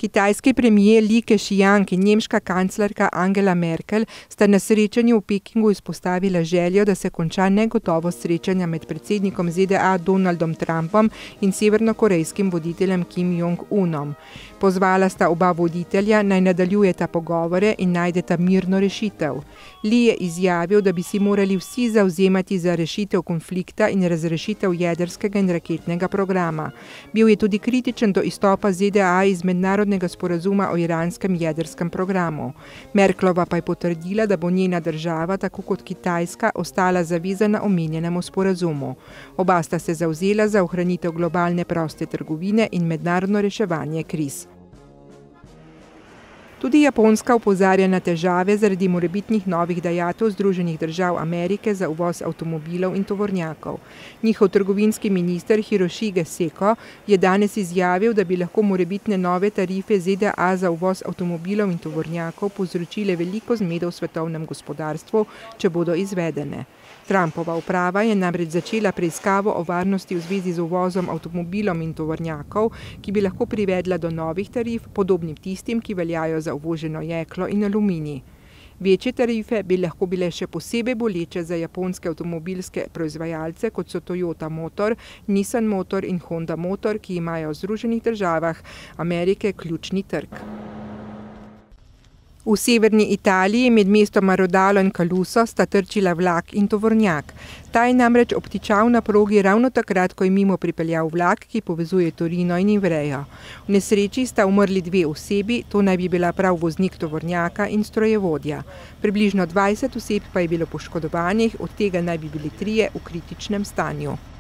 Kitajski premijer Li Keqiang in nemška kanclerka Angela Merkel sta na srečanju v Pekingu izpostavila željo, da se konča negotovost srečanja med predsednikom ZDA Donaldom Trumpom in severnokorejskim voditeljem Kim Jong-unom. Pozvala sta oba voditelja, naj nadaljujeta pogovore in najdeta mirno rešitev. Li je izjavil, da bi si morali vsi zavzemati za rešitev konflikta in razrešitev jedrskega in raketnega programa. Bil je tudi kritičen do izstopa ZDA iz mednarodnega sporazuma o iranskem jedrskem programu. Merklova pa je potrdila, da bo njena država, tako kot Kitajska, ostala zavezana omenjenemu sporazumu. Oba sta se zavzela za ohranitev globalne proste trgovine in mednarodno reševanje kriz. Tudi Japonska opozarja na težave zaradi morebitnih novih dajatev Združenih držav Amerike za uvoz avtomobilov in tovornjakov. Njihov trgovinski minister Hirošige Seko je danes izjavil, da bi lahko morebitne nove tarife ZDA za uvoz avtomobilov in tovornjakov povzročile veliko zmedo v svetovnem gospodarstvu, če bodo izvedene. Trumpova uprava je namreč začela preiskavo o varnosti v zvezi z uvozom avtomobilov in tovornjakov, ki bi lahko privedla do novih tarif, podobnim tistim, ki veljajo za uvoženo jeklo in aluminij. Večje tarife bi lahko bile še posebej boleče za japonske avtomobilske proizvajalce, kot so Toyota Motor, Nissan Motor in Honda Motor, ki imajo v Združenih državah Amerike ključni trg. V severni Italiji med mestoma Rodalo in Caluso sta trčila vlak in tovornjak. Ta je namreč obtičal na progi ravno takrat, ko je mimo pripeljal vlak, ki povezuje Torino in Ivrejo. V nesreči sta umrli 2 osebi, to naj bi bila prav voznik tovornjaka in strojevodja. Približno 20 oseb pa je bilo poškodovanih, od tega naj bi bili 3 v kritičnem stanju.